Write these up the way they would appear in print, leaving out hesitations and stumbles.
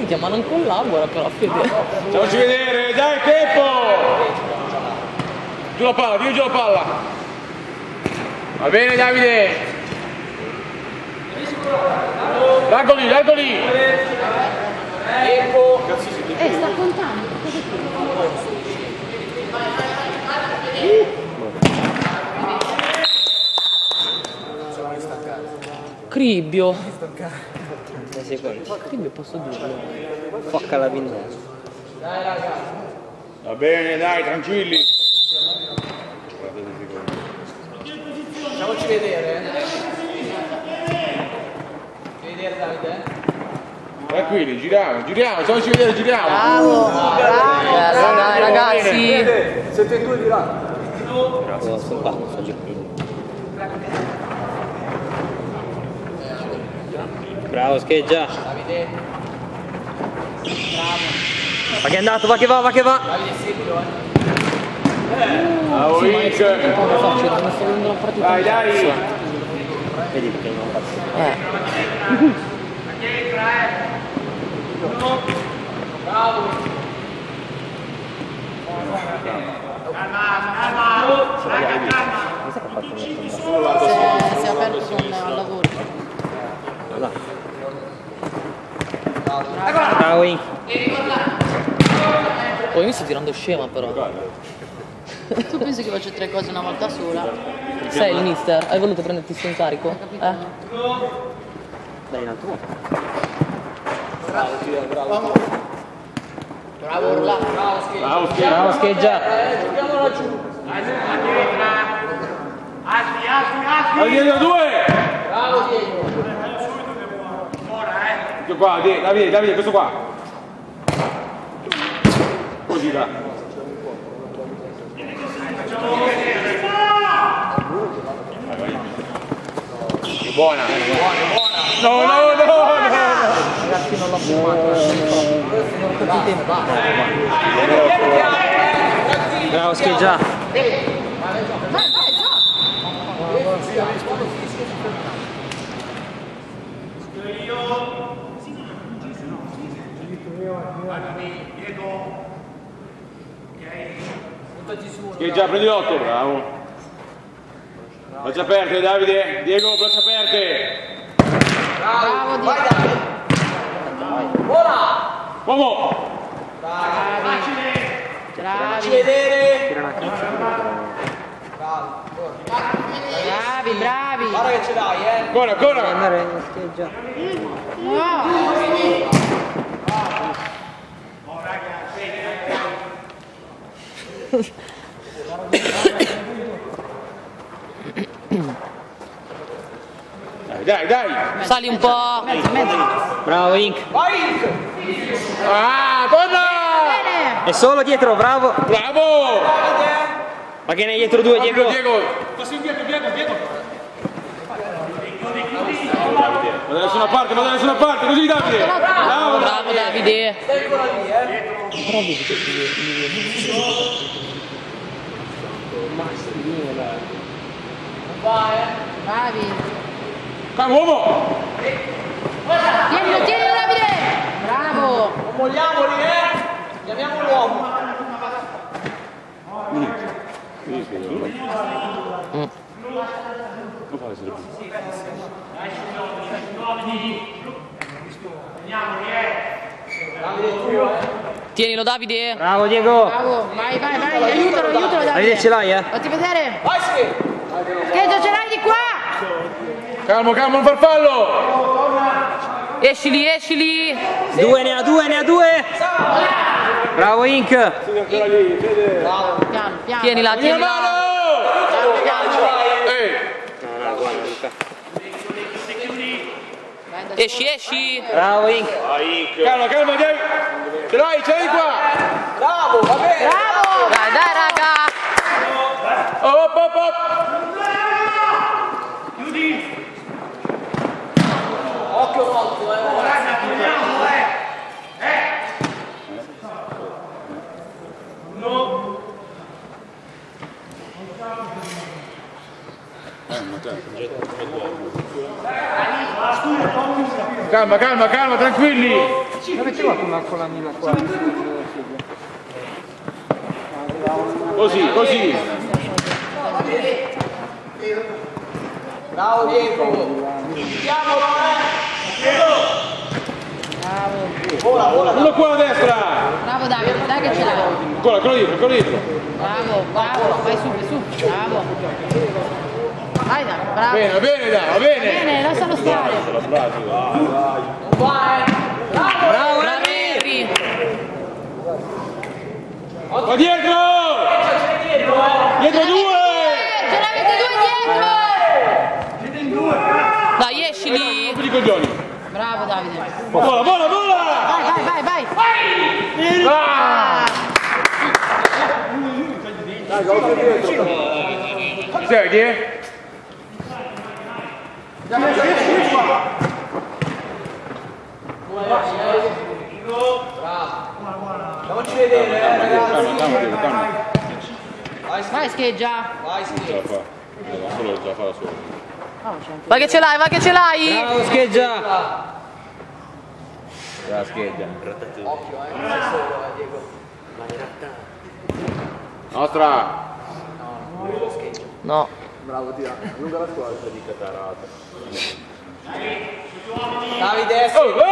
minchia, ma non collabora però, Fede. Facciamoci vedere, dai, tempo! Giù la palla, giù la palla. Va bene, Davide. Largo lì, largo lì. Tempo. Sta contando. Cribbio. 6 secondi. Cribbio posso dirlo. Focca la pinna. Va bene, dai, tranquilli. Facciamoci vedere. Vedere Davide. Tranquilli, giriamo, facciamoci vedere, giriamo. Bravo, dai ragazzi. Siete in due di là. Bravo, sto qua, sto giocando. Bravo, scheggia. Davide. Bravo. Ma che è andato, va che va, va che va. Davide, seguilo, Bravo, Vic. Come faccio? Non sto vedendo la partita. Dai, dai. Vedi perché non fa. Bravo. Si è aperto con al lavoro. Bravo, Ink. Poi mi sto tirando scema però. Tu pensi che faccio 3 cose una volta sola? Sei il mister? Hai voluto prenderti su in carico? Dai, in alto. Bravo Orla. Bravo Scheggia. Bravo, scheggia. Giochiamola giù. Vai dietro, due. Bravo Diego. Ecco qua, Davide, questo qua. Così da. Buona. No. Ragazzi non l'ho fermato. Non ho capito tempo. Bravo, scheggia. Vai, già! Che già prendi l'8, bravo. Braccia aperte, Davide. Diego, braccia aperte. Bravo, Vai Diego! Davide. Vola. Uomo. Facci Bravi, vedere. Tira una cazzo. bravi! Guarda che ce l'hai, Ancora. Devi andare in scheggia. Dai. Sali un po'. Bravo, Ink. Vai. Ah, torna. E solo dietro, bravo. Bravo. Ma che ne hai dietro due, Diego? Diego. Vado da nessuna parte, così Davide. Bravo. Bravo Davide. Tengola lì, Bravi! Calma, uomo. Tienilo, Davide! Bravo! Non molliamoli, chiamiamo l'uomo. Tienilo Davide. Bravo, Diego. Bravo! Vai, aiutalo Davide! Davide, ce l'hai, eh? Fatti vedere! Vai, sì. Scheggia, ce l'hai di qua! Calmo, non far fallo. Escili. Due, ne ha due. Bravo, Ink. Piano. Tienila. Mano. No, guarda. Esci. Bravo, Ink. Calma, Diego. Ce l'hai qua. Bravo, va bene. Bravo! Dai raga. Op. Occhio molto, Calma, calma, calma, tranquilli. Avete qualcuno con la mila qua? Così, così. Bravo Diego. Chiamalo, Vola, vola. Uno qua a destra. Bravo Davide, dai che ce l'hai. Ancora dietro, ancora dietro. Bravo, bravo, vai su, bravo. Vai dai, bravo. Bene, va bene, dai, va bene. Bene, lascialo stare. Vai. Bravo Henry. Va dietro! Dietro due! Ce l'avete due dietro! Dai, esci lì! Tutti i coglioni! Bravo Davide! Vola, vola, vola! Vai, vai, vai! Ah! Senti, Facciamoci vedere, ragazzi. calma. Vai scheggia! Vai, scheggia. Solo già fa da solo. Vai che ce l'hai, vai che ce l'hai! Bravo scheggia. La scheggia. Occhio, non sei solo, Diego. Nostra! No. Bravo, tira. Lunga la squadra. Davide, Oh, oh!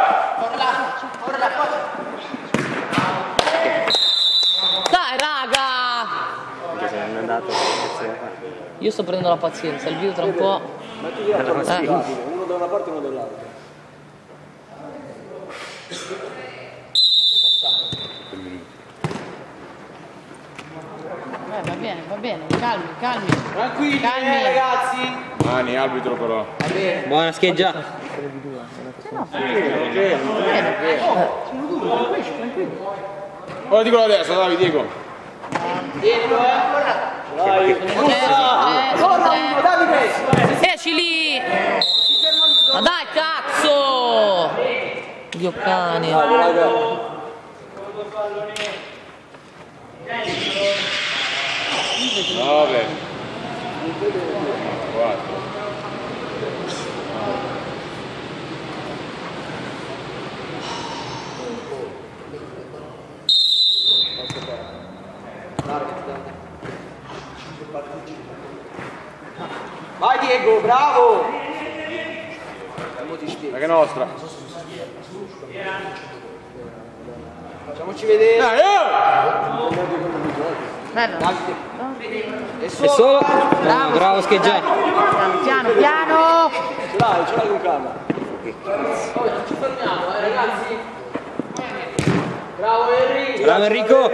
Dai raga! Anche se non è andato, Io sto prendendo la pazienza, il video tra un po'. uno da una parte e uno dall'altra. Va bene, calmi. Tranquilli, Calmi. ragazzi. Mani, arbitro però. Va bene. buona scheggia. Ora dico la destra, Davide, Diego. Dietro, Vai. Corra, Davide. esci lì! Ma dai cazzo! Dio cane! Nove. 4. Vai Diego, bravo. Ma che nostra? Facciamoci vedere. Dai, oh! Davide. E solo. Bravo scheggia. Piano! Ce l'hai con calma. Non ci fermiamo, ragazzi. Bravo Henry. Bravo Enrico.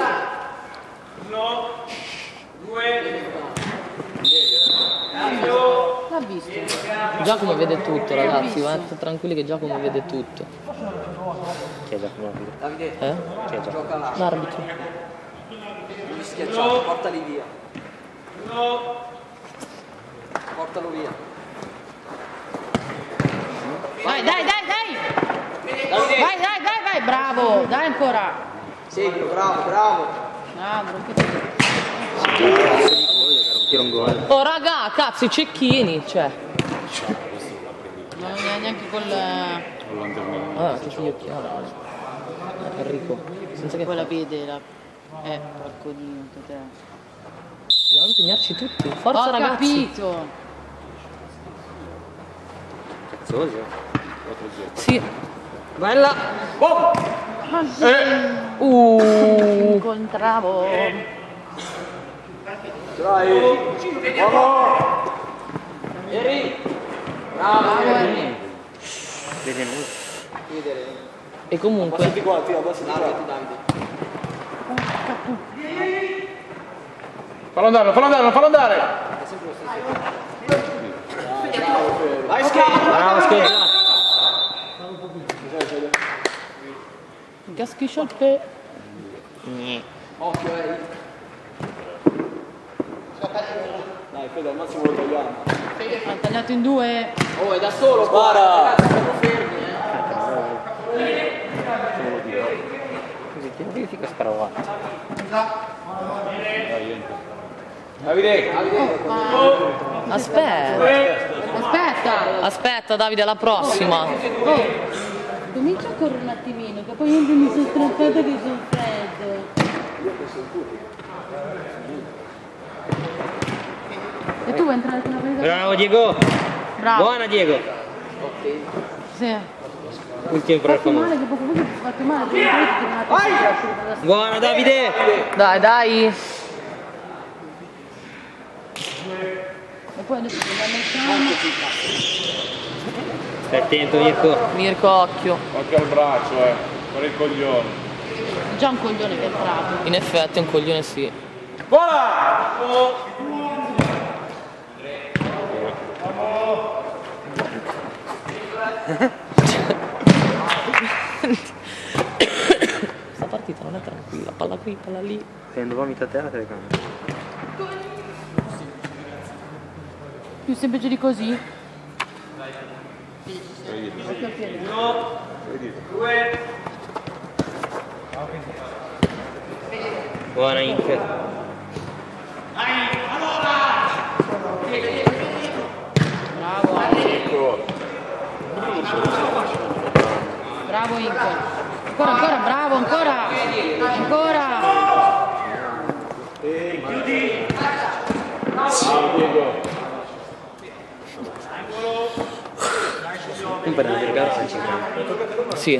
L'ha visto? Giacomo vede tutto ragazzi, state tranquilli che Giacomo vede tutto. Chi è Giacomo? Davide, Chi è Giacomo? gioca là. L'arbitro. Non mi schiacciato, portali via. Portalo via. Dai! Davide. Vai, bravo! Dai ancora! Seguilo, bravo. Tiro un gol. Oh raga, cazzo, i cecchini, cioè. Non è neanche col... Ah, che figlio chiaro. Enrico. Senza che poi la vede, la... porco dio, te. Dobbiamo impegnarci tutti. Forza ragazzi. Ho capito. Cazzoso. Sì. Bella. Incontravo. Dai. Henry. Bravo Henry. Vede nulla. E comunque... Davide. Fallo andare! Vai Scheggia. Bravo scheggia. Gaschiscia il pe... Occhio Henry. Dai Fede, al massimo lo togliamo. Ha tagliato in due. Oh, è da solo qua, ragazzi, siamo fermi, Così che verifica sparavate. Davide! Aspetta. Aspetta! Aspetta Davide, alla prossima! Oh, comincia a correre un attimino, che poi io mi sono strappata che sono freddo. E tu vuoi entrare con la presa? Bravo Diego! Bravo! Buona Diego! Sì. Ultimo per il Fatto famoso. male, che poco poco ti fatto male, perché poi ti tornate a Buona Davide! Dai, dai! E poi adesso ti mettiamo. Stai attento Mirko. Mirko, occhio. Occhio al braccio, con il coglione. Già un coglione che è entrato. In effetti è un coglione sì. Vola! Questa partita non è tranquilla, palla qui, palla lì. Prendo vomito a te la telecamera. Più semplice di così? Buona Inc. Bravo Inco. Ancora, ancora, bravo, ancora. Ancora. Un per il regalo a 50. Sì.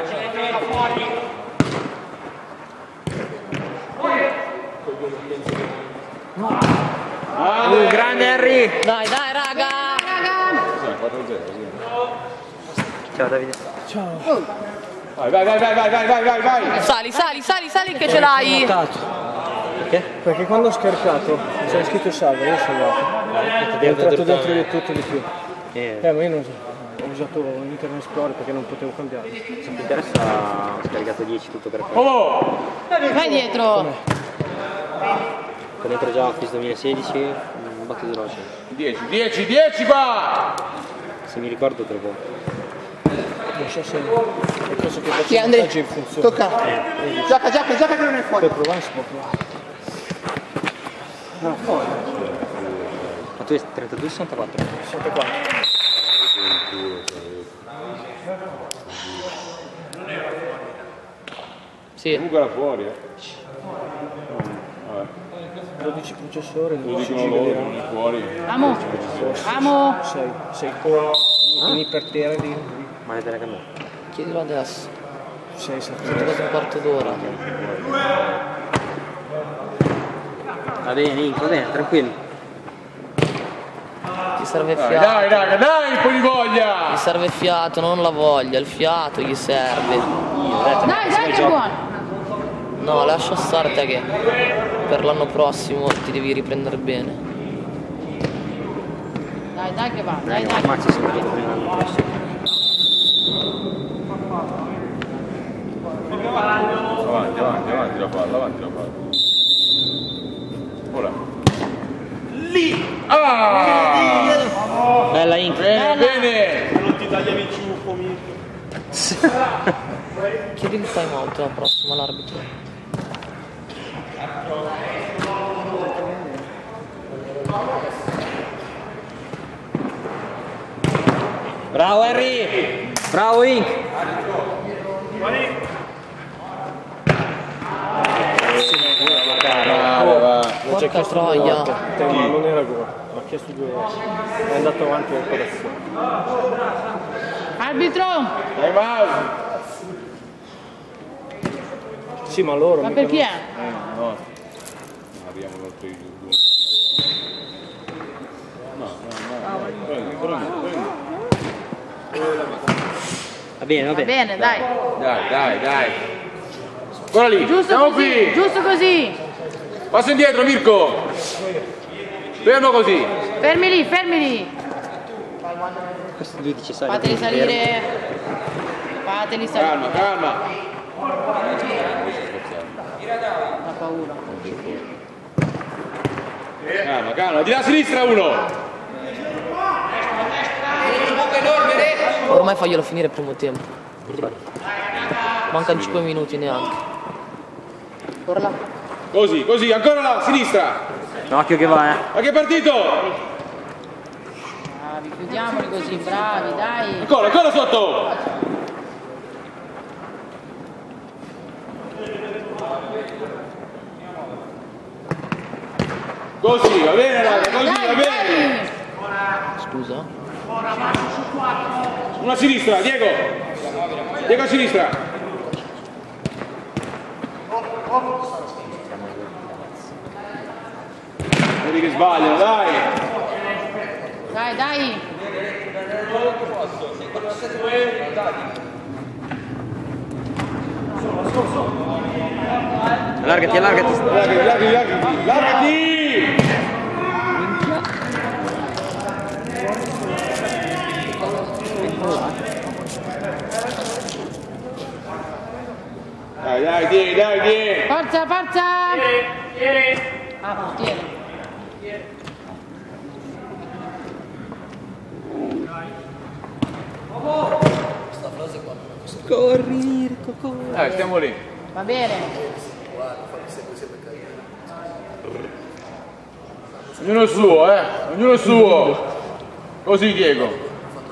Grande Harry! Dai, dai, raga! Ciao Davide. Vai, vai, vai, vai, vai, vai, vai, vai! Sali, sali, sali, sali che ce l'hai! Perché? Perché quando ho scaricato c'era scritto salvo, io sono salvato. È entrato dentro di tutto di più. Ma io non so. Ho usato Internet Explorer perché non potevo cambiare. Se ti interessa ho scaricato 10 tutto per fare. Oh! Vai dietro. Qua dentro già Office 2016, un botto veloce. 10, 10, 10 va! Se mi ricordo te lo può. Non so se è cosa che faccio montaggio in funzione. Tocca. Gioca, gioca, gioca che non è fuori. Per provare si può provare. Ma tu hai 32 64? 64. Sì. Comunque era fuori, Vabbè. 12 processori, Lo 12 dicono giga di loro, non RAM. è fuori. Amo. Amo. 6 core in ipertere di Ma le telecamere? Chiedilo adesso. 6 Sono 7. quasi un quarto d'ora. Va bene, Inc, va bene, tranquillo. Ti serve Dai, fiato. dai, raga, dai, un po' di voglia! Gli serve fiato, non la voglia, il fiato gli serve. Dai, dai che è buono. No, lascia stare te che per l'anno prossimo ti devi riprendere bene. Dai, dai che va. Dai, Dai, dai. ammazzi se mi chiedo prima l'anno prossimo. Avanti, avanti, avanti la palla, avanti la palla. Ora. Lì! Ah! Bella Inc. Bene, bene! Chiedi il time out la prossima all'arbitro. Bravo Harry! Bravo Inc. Bravo, va. L'ho già Porca chiesto 2 troia. volte. Ma non era gol, l'ho chiesto 2 volte. È andato avanti l'operazione. Arbitro. Dai, Mau! Sì, ma loro Ma mica per chi è? No. Non arriviamo oltre i due. No, prendi, prendi, prendi. Va bene, va Va bene. bene, dai. Dai, dai, dai. Guarda lì, Giusto siamo così. qui. Giusto così. Passo indietro, Mirko. Fermo così. Fermi lì, fermi lì. Questo lui dice salire. Fateli salire. Fateli salire. Calma, calma. Ha paura. Calma, calma. Di là a sinistra uno. Ormai faglielo finire il primo tempo. Mancano 5 minuti neanche. Così, così, ancora là, a sinistra. Occhio che va, Ma che partito? Bravi, più Vediamoli così, bravi, dai. Ancora sotto! Così, va bene raga, così va bene! Scusa? Una a sinistra, Diego! Diego a sinistra! Vedi che sbagliano, dai! Dai! Allargati! Dai! Forza! Ah, portiere. Corri, corri. Stiamo lì. Va bene. Ognuno il suo, ognuno il suo. Così Diego.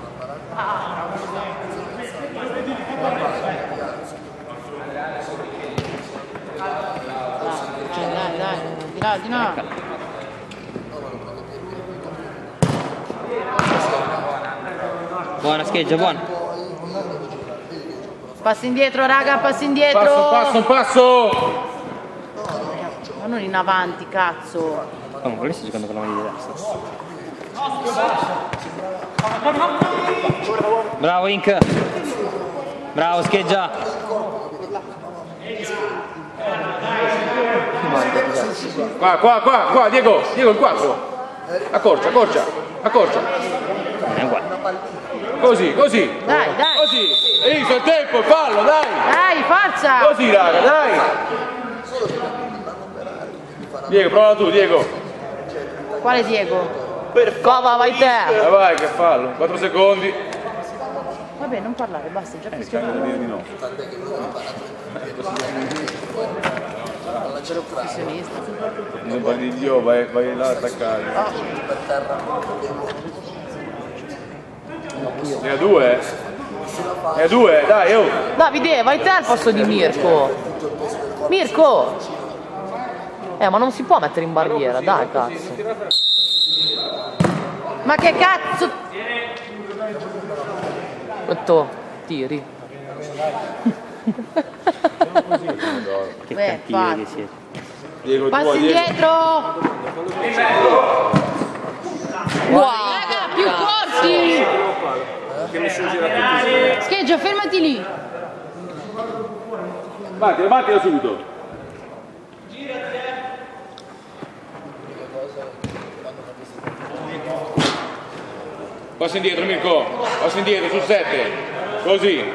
Dai, di no. Buona scheggia, buona. Passi indietro, raga, passi indietro. Passo. Ma non in avanti, cazzo. Oh, ma quelli sta giocando con la mano di destra. Bravo Inc. Bravo scheggia. Qua, Diego, il 4. Accorcia. Così. Dai. Così. Hai visto il tempo, fallo, dai. Dai, forza. Così, raga, dai. Diego, prova tu, Diego. Quale Diego? Cova, vai te. Vai, che fallo. 4 secondi. Vabbè, non parlare, basta, già fischio. Di no. Professionista. Non parli di Dio, vai là a attaccare. Ne ha 2? Ne ha 2, dai, oh! Davide, vai te al posto di Mirko. Mirko! Ma non si può mettere in barriera, dai, cazzo. Ma che cazzo? Quanto tiri? Che cattivi che siete. Diego, passi indietro! Wow, raga, più corti! Scheggia, fermati lì! Battila subito! Passa indietro Mirko, passa indietro sul 7, così.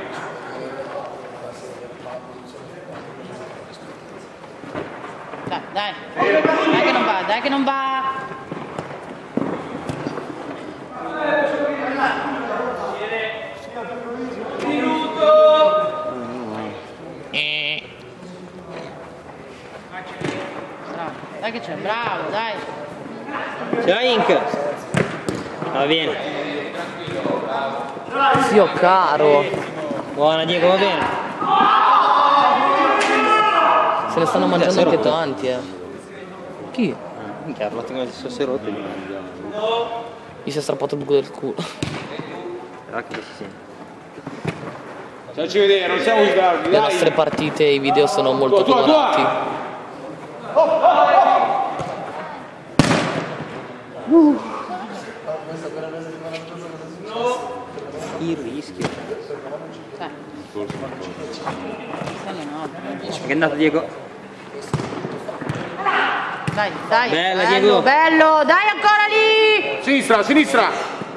Dai che non va! Dai che c'è, bravo, dai! Ciao Inc. Va bene. Zio caro! Buona Diego, va bene. Se ne stanno mangiando anche tanti, Chi? Minchia, Arlotti come si sono rotti. Gli si è strappato il buco del culo. Però che si sente. Facci vedere, non siamo sgarbi, Le nostre partite e i video sono molto colorati. Il rischio. Forse no. Che è andato Diego? Dai, bella Diego. Bello, dai ancora lì! Sinistra!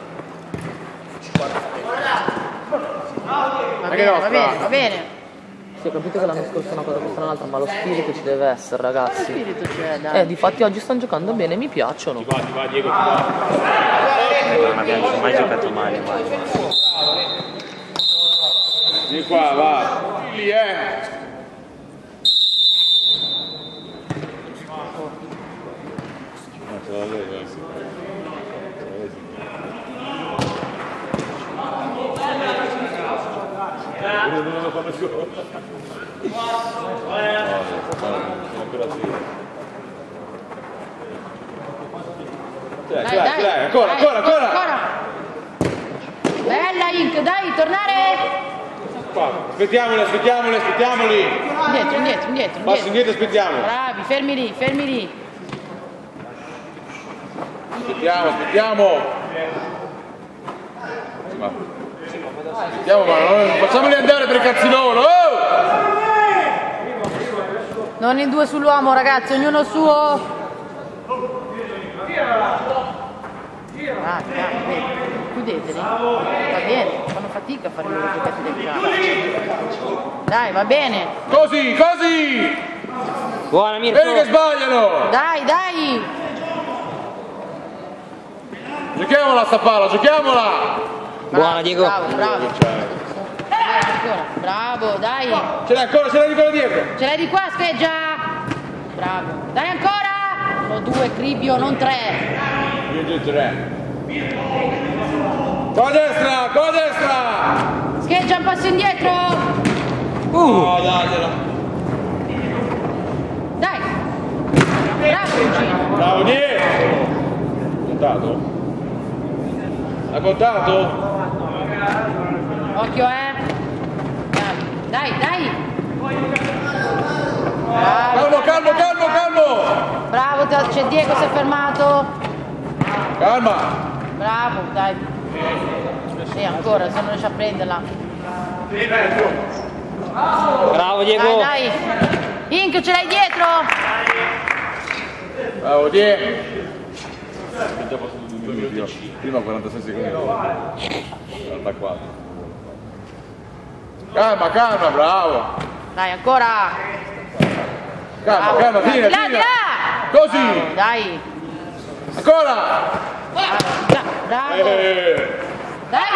Va bene. Sì, ho capito che l'anno scorso è una cosa, questa è un'altra, ma lo spirito ci deve essere, ragazzi. Che spirito c'è, dai? Difatti oggi stanno giocando bene, mi piacciono. Ti va Diego, ti va. Non abbiamo mai giocato male, mai. Vieni qua, va. Lì, non fanno il gol. Dai, ancora. Bella Ink, dai, tornare! Aspettiamoli. Indietro. Passo indietro, aspettiamo. Bravi, fermi lì. Aspettiamo. Aspettiamo, ma non facciamoli andare per il cazzinolo. Non in due sull'uomo, ragazzi, ognuno suo. Chiudeteli. Va bene, fanno fatica a fare i loro giocati del calcio. Dai, va bene. Così. Buona Mirko. Vedi che sbagliano. Dai. Giochiamola sta palla, giochiamola. Buona Diego. Bravo. Bravo, dai. Ce l'hai di quello dietro. Ce l'hai di qua, scheggia. Bravo. Dai ancora. 1, 2, Cribio, non 3. Io 3. Con la destra. Scheggia un passo indietro. No, dagliela. Dai. Bravo, Cugino. Bravo, dietro. Contato? Ha contato? Occhio, Dai. Bravo. Calmo. Bravo, c'è Diego, si è fermato. Calma. Bravo, dai. Sì, ancora, se non riesce a prenderla. Bravo Diego. Dai. Ink, ce l'hai dietro. Bravo, Diego. Prima 46 secondi. 44. Calma, bravo. Dai, ancora. Calma, tira. Di là. Così. Bravo, dai. Ancora. Bravo. Dai.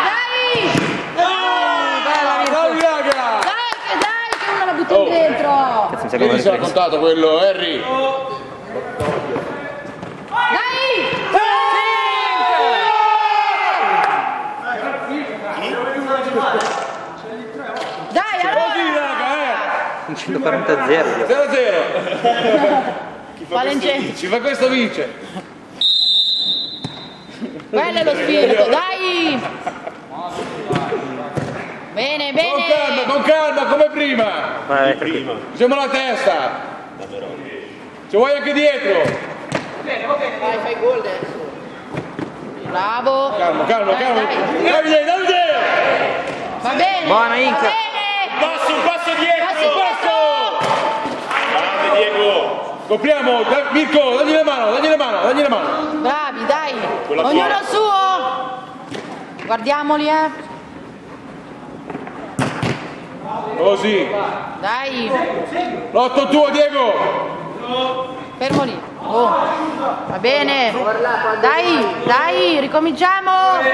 Dai, che uno la butta dentro. Chi si è contato quello, Harry? Dai. Dai, allora. 140-0. 0-0. Ci fa questo vince. Quello è lo spirito, dai. Bene. Con calma, come prima. Usiamo la testa. Ci vuoi anche dietro. Vai, fai gol adesso. Bravo. Calma. Dai. Va bene. Buona Ink. Va bene. Un passo dietro. Grande Diego. Copriamo. Mirko, dagli la mano. Bravi, dai. Ognuno suo. Guardiamoli, Così. Dai. L'otto tuo, Diego. Fermo lì. Va bene. Dai, ricominciamo.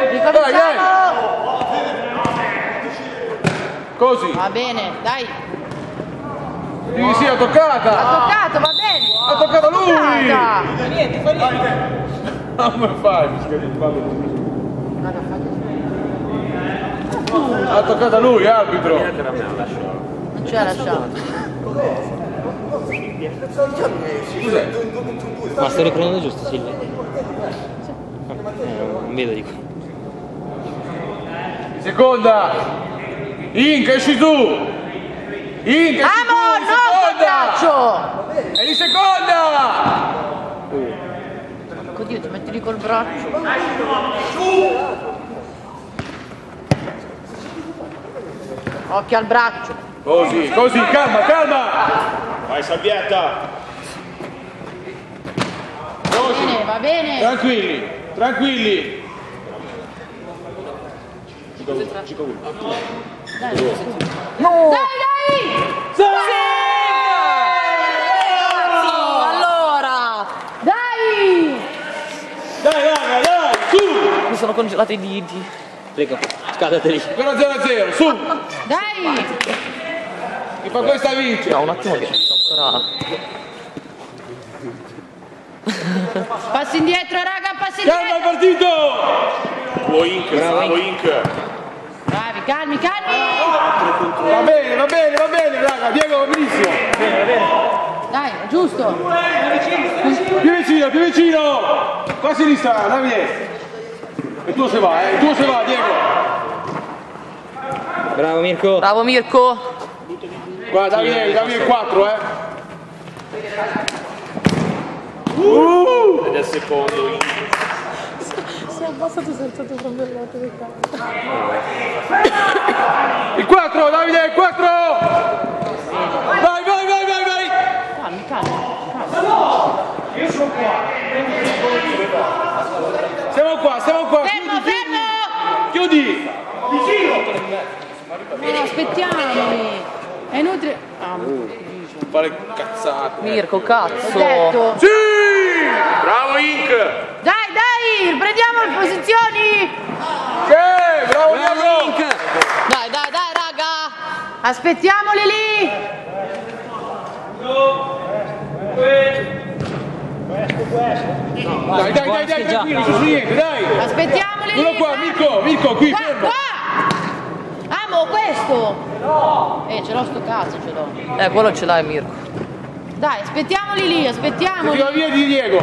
Così. Va bene, dai. Sì, ha toccata. Ha toccato, va bene. Ha toccato lui. Toccata. Come fai? Ha toccato lui, arbitro. Non ce l'ha lasciato. Cos'è? Ma sto riprendendo giusto, Silvia? Non vedo, dico. Seconda. Ink, esci tu. No, col braccio. È di seconda. Oddio, ti metti lì col braccio. Occhio al braccio. Così, calma. Vai Salvietta. Va bene. Tranquilli. Dai! Allora! Dai! Dai, su! Mi sono congelati i diti. Prego, scaldate lì. 0-0, su! Dai! Chi fa questa vince? No, un attimo che sto ancora... Passi indietro, raga, passi indietro! Calma il partito! Bravo Ink. Bravi, calmi. Va bene, raga, Diego, benissimo. Dai, giusto. Più vicino. Qua a sinistra, Davide. Il tuo se va, Diego. Bravo Mirko. Bravo Mirko. Guarda, Davide il 4, Ed è il secondo. Si è abbassato, si è alzato proprio il lato del campo. Il 4, Davide, il 4! Vai! Calmi. Io sono qua. Stiamo qua. Fermo! Chiudi! No, aspettiamoli. È inutile. Fare cazzate. Mirko, cazzo. Ho detto. Sì! Bravo Inc! Dai, prendiamo le posizioni. Sì, bravo Diego! Dai, raga. Aspettiamoli lì. Dai, tranquillo, su niente, dai! Aspettiamoli lì. Uno qua, Mirko, qui, fermo! Qua. Amo questo. Ce l'ho sto cazzo, ce l'ho. Quello ce l'hai Mirko. Dai, aspettiamoli lì, aspettiamoli. Tira via di Diego!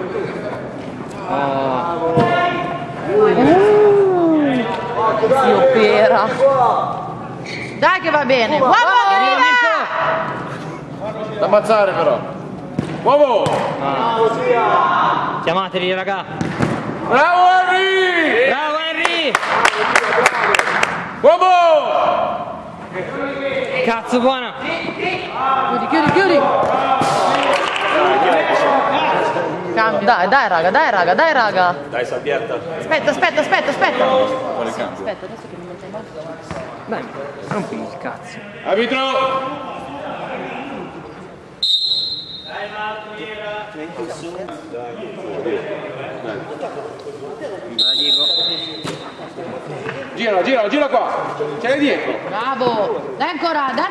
Zio Pera. Dai che va bene. Uomo che arriva. Da ammazzare però! Uomo! Chiamateli raga. Bravo Henry! Uomo! Cazzo buona. Chiudi. Dai raga. Dai Sabbietta. Aspetta. Aspetta, adesso che mi metto in mano. Dai, rompi il cazzo. Arbitro! Gira qua! Ce l'hai dietro! Bravo! Dai ancora! Dai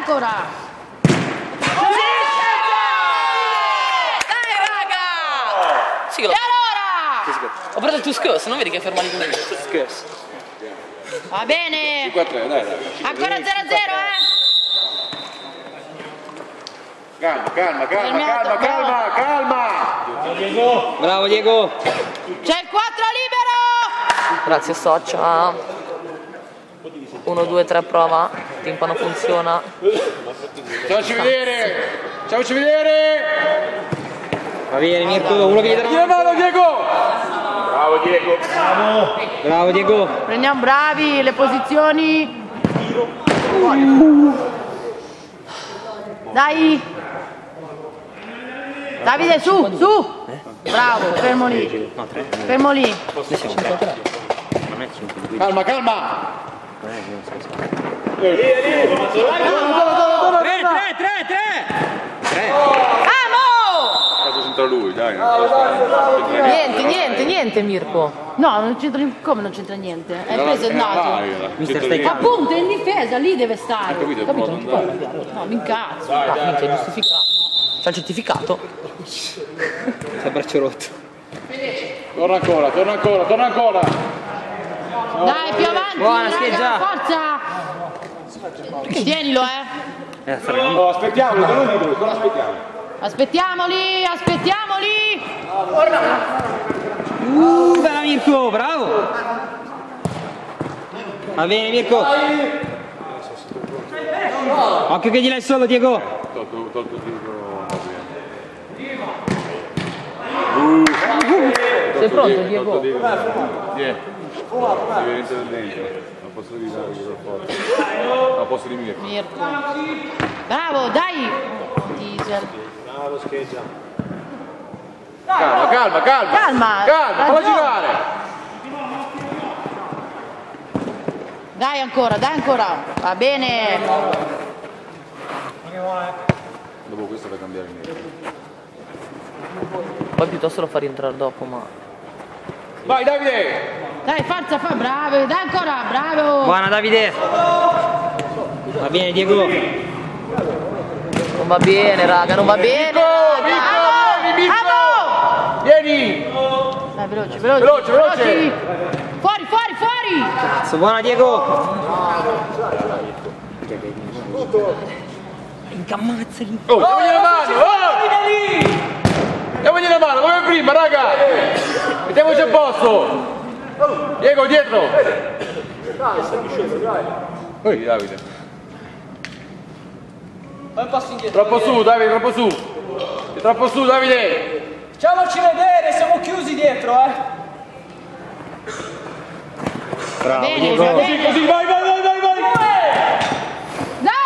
raga! Sì, E allora? ho preso il tuo scuss, non vedi che è fermato con me? Va bene! 5-3, dai. Ancora 0-0, Calma. Bravo Diego. C'è il 4 libero! Grazie Socia. 1, 2, 3 prova. Timpano funziona. Facciamoci vedere! Va bene Mirko, uno che gli darà. Tira mano Diego! Bravo Diego. Prendiamo bravi le posizioni. Dai! Davide, su! Bravo, fermo lì. No, 3. Fermo lì. Non è 5. Calma! 3. Amo! Faccio senza lui, dai. Niente Mirko. No, non c'entra come non c'entra niente. È preso il naso. Mister stai calmo. Appunto, è in difesa, lì deve stare. Capito? Non ti puoi arrabbiare. No, mi incazzo. Minchia, è giustificato. C'ha il certificato. C'è il braccio rotto. Torna ancora! Dai, più avanti. Buona, raga, scheggia. forza. Tienilo, Oh, aspettiamoli, non ditelo, non aspettiamoli. Aspettiamoli. Bella Mirko, bravo. Va bene Mirko. Occhio che gli dai solo Diego. Tolto Sei pronto Diego? Diventa del dentro. Non posso dire che lo forza. Non posso dire Mirko. Bravo, dai. Diesel. Bravo scheggia. Calma, falla girare! Dai ancora. Va bene. Dopo questo da cambiare il mio. Poi piuttosto lo fa rientrare dopo, ma... Vai Davide! Dai, forza, bravo. Dai ancora, bravo. Buona Davide. Va bene Diego. Non va bene raga, non va bene! Mirko! Amo! Vieni! Dai, veloce. Veloce! Fuori. fuori! Cazzo, buona Diego! Incammazzali! Oh, diamogli la mano! Diamogli la mano, come prima, raga! Mettiamoci a posto! Diego, dietro! Ehi, Davide! Fai un passo indietro. Troppo su, Davide, troppo su! Troppo su, Davide! Facciamoci vedere, siamo chiusi dietro, Bravo Bene, Diego! Così, così, vai, vai, vai, vai, vai! Dai!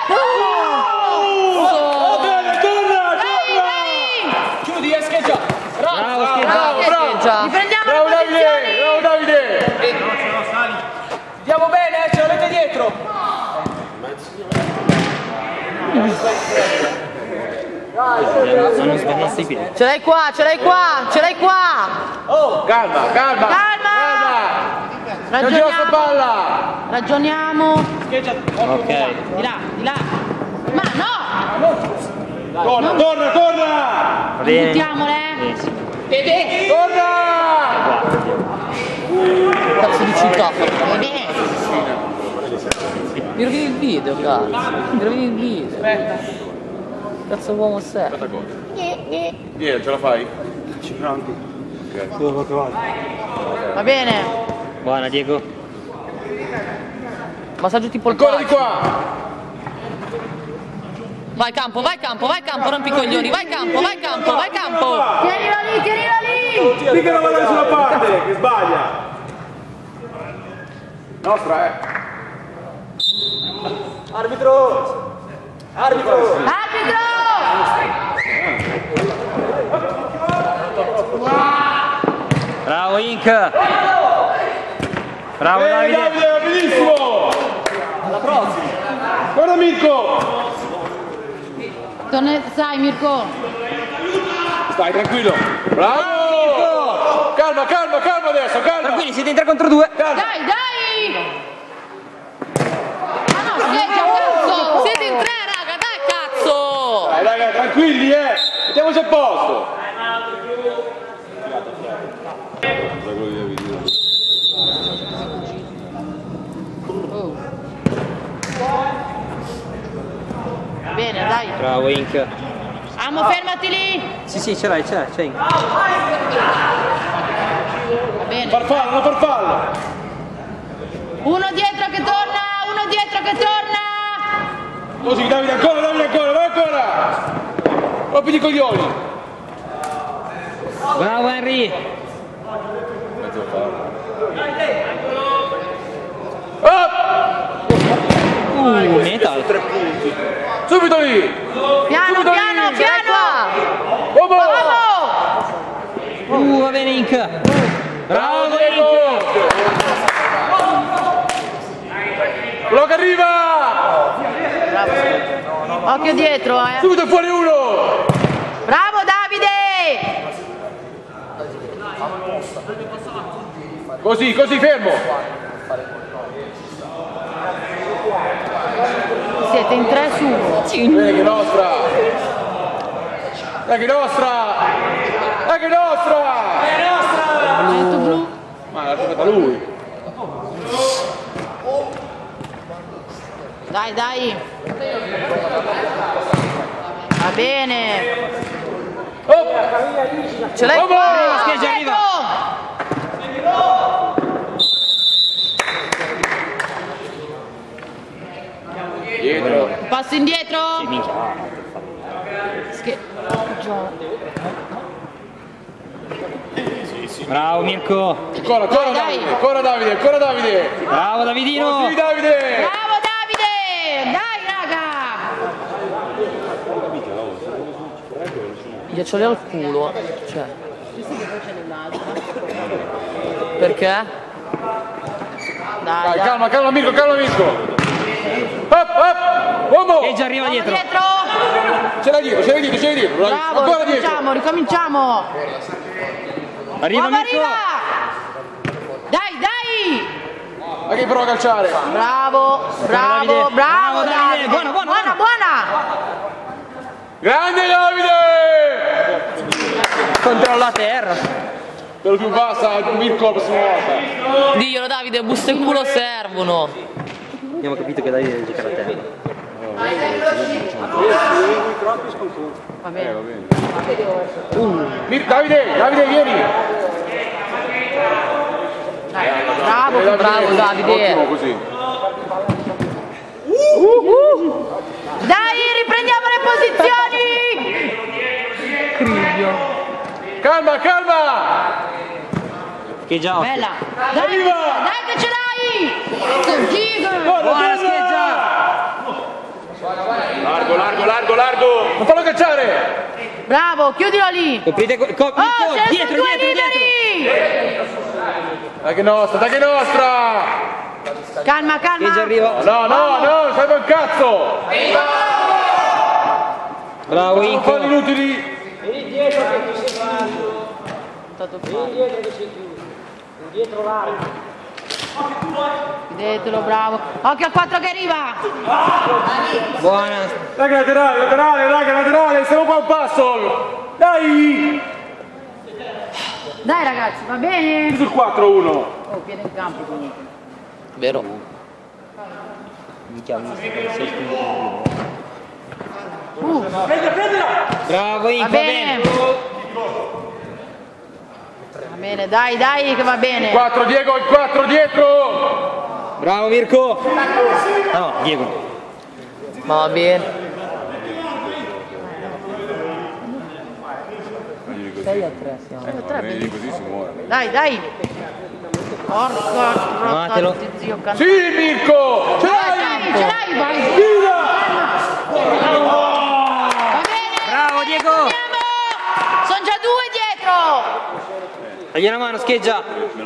Bene, torna, Dai, torna! dai! Chiudi, scheggia. Bravo, Bravo, Bravo, bravo! scheggia. Riprendiamo Bravo le Davide, posizioni! bravo Davide! Andiamo bene, ce l'avete dietro. Hanno sbannassi i piedi. Ce l'hai qua, ce l'hai qua, ce l'hai qua! Calma, calma! Calma! Non gira sta Ragioniamo! palla! Ragioniamo! Scheggia. Ok. Di là, di là! Ma no! Torna, torna, torna! Va bene. Buttiamole! Sì. Torna! Cazzo di città! Mi rovini il video, cazzo! Mi rovini il video! Aspetta. Cazzo uomo sei! Aspetta cosa? Vieni, ce la fai? Va bene! Buona Diego. Massaggio tipo il Ancora di qua! qua! Vai campo, rompi i coglioni, vai campo! Tienilo lì, tienilo lì! Lì che non va da nessuna parte, che sbaglia! Nostra, Arbitro. Arbitro. Arbitro! Bravo Inc. Bravo Davide. Davide, benissimo! Alla prossima. Guarda Mirko! Sai Mirko! Stai tranquillo! Bravo! Calma, calma, calma adesso, calma! Tranquilli, siete in 3 contro 2. Calma! Dai, dai! Ah no, scheggia, cazzo! Siete in 3, raga, dai, cazzo! Dai, raga, tranquilli, mettiamoci a posto! Bene, dai! Bravo Inc. Amo, fermati lì! Sì, ce l'hai, c'è Inc. Va bene. Farfalla, non farfalla! Uno dietro che torna! Uno dietro che torna! Così, Davide, ancora, vai ancora! Rompi i coglioni! Bravo Henry. Metal. Subito lì! Piano, Subito piano, lì. piano! Uomo! Vamos! Va bene Inc. Bravo Diego! Quello che arriva! Occhio dietro, Subito fuori uno! Bravo Davide! Così, fermo! Siete in 3 su 1. Bene che nostra! Dai che nostra! Dai che nostra! Ha detto blu. Ma l'ha toccata lui! Dai, dai! Va bene! Oh! Ce l'hai Vamos! qua! Scheggia, arriva. Dietro! Passo indietro! Minchia. Bravo Mirko. Ancora Dai, Davide! Ancora Davide! Bravo Davidino. Così Davide! Bravo Davide! Dai raga! Ghiaccioli al culo, cioè. Perché? Dai, calma Mirko! Up! Uomo! E già arriva dietro. Dietro! Ce l'hai dietro! Bravo, Ancora dietro! ricominciamo! Arriva Uomo, Mirko. arriva! Dai! Ma che prova a calciare? Bravo Davide. Bravo, Davide. Davide! Buona. Grande Davide! Controlla a terra. Per lo più bassa, Mirko la prossima volta. Diglielo Davide, buste in culo servono. Abbiamo capito che Davide deve giocare a terra. Va bene. Davide, vieni! Bravo, bravo Davide. Ottimo così. Dai, riprendiamo le posizioni! Criglio. Calma! Che già occhio. Bella. Dai che ce l'hai! Buona scheggia! Largo! Non fallo cacciare! Bravo, chiudilo lì! Coprite Oh, ce ne sono due liberi! Dai che nostra! Calma! Che già arriva. No, serve un cazzo! Bravo Non falli Inco. inutili! Vedetelo, bravo. Occhio al 4 che arriva! Buona. Raga, laterale, siamo qua a un passo! Dai! Dai ragazzi, va bene? Sul 4-1! Oh, piede in campo comunque. Vero. Mi chiamo Bravo Inco, Va bene. Va bene, dai che va bene. 4 Diego, il 4 dietro! Bravo Mirko. Ah no, Diego. Ma va bene. 6-3 siamo. Così si muore. Dai. Porca Fatelo. zio Sì, Mirko! Ce l'hai! Ce l'hai, vai! Tira! Va bene! Bravo Diego. Andiamo! Sono già 2 dietro! Tagli una mano, scheggia.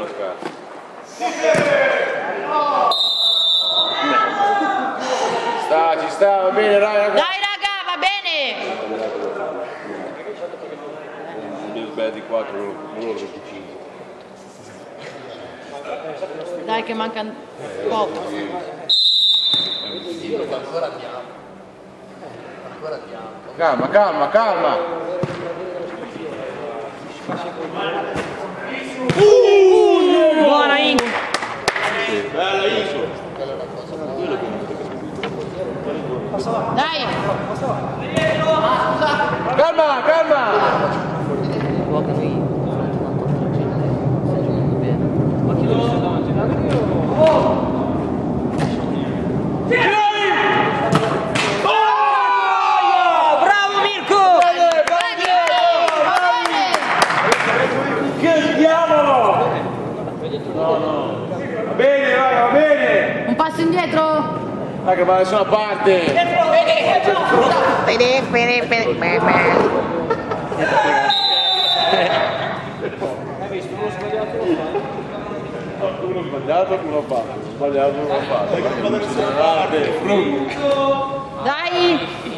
Ci sta, va bene, raga. Dai raga, va bene! Di 4, loro 25. Dai che manca poco. Calma. Buona Inco. Dai! Calma! Guarda noi Bravo Mirko. Che diavolo! No. Va bene, raga, va bene! un passo indietro! Raga, va da nessuna parte! Uno sbagliato, uno fatto. Sbagliato, uno fatto. Va da nessuna parte! Dai!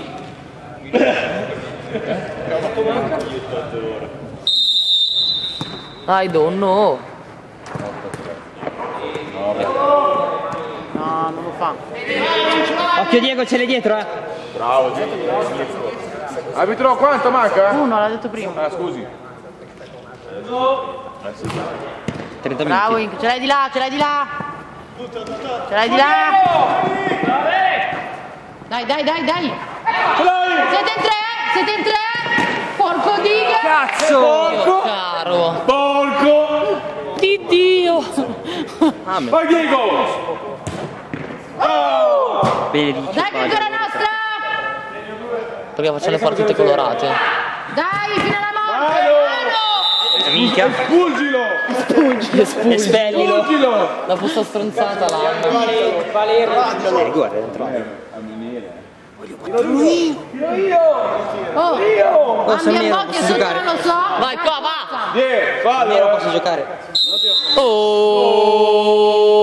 Dai, donno! No, non lo fa. Occhio Diego, ce l'hai dietro, eh. Bravo, arbitro, quanto manca? 1, l'ha detto prima. Ah, scusi. 30 Bravo, minuti. ce l'hai di là! Ce l'hai di là! Dai! Siete in 3? Porco Dio! Cazzo! Caro! Porco! Di Dio! Amen. Vai Diego! Benedice. Dai che è ancora nostra! Perché facciamo le partite colorate? Dai, fino alla morte! Minchia. Espulgilo! Espellilo. La busta stronzata là. Guarda dentro. Oh! Samiro, Ambiambotti, posso se giocare? non lo so! Vai qua, va! Vieni, Samiro, fallo! posso giocare? Oh!